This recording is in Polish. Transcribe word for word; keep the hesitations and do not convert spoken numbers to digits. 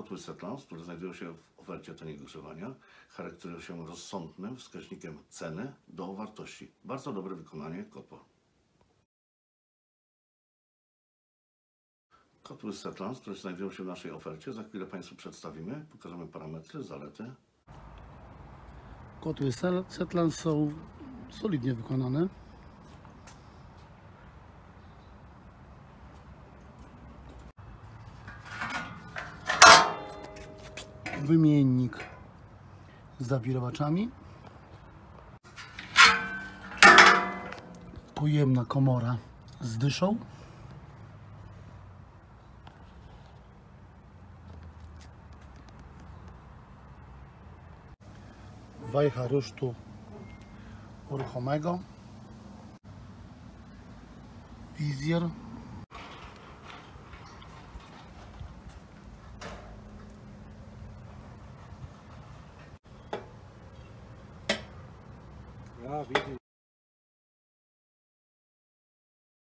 Kotły Setlans, które znajdują się w ofercie taniego grzewania, charakteryzują się rozsądnym wskaźnikiem ceny do wartości. Bardzo dobre wykonanie kotła. Kotły Setlans, które znajdują się w naszej ofercie, za chwilę Państwu przedstawimy. Pokażemy parametry, zalety. Kotły Setlans są solidnie wykonane. Wymiennik z zawirowaczami. Pojemna komora z dyszą. Wajcha rusztu ruchomego. Wizjer. Ja, widzisz.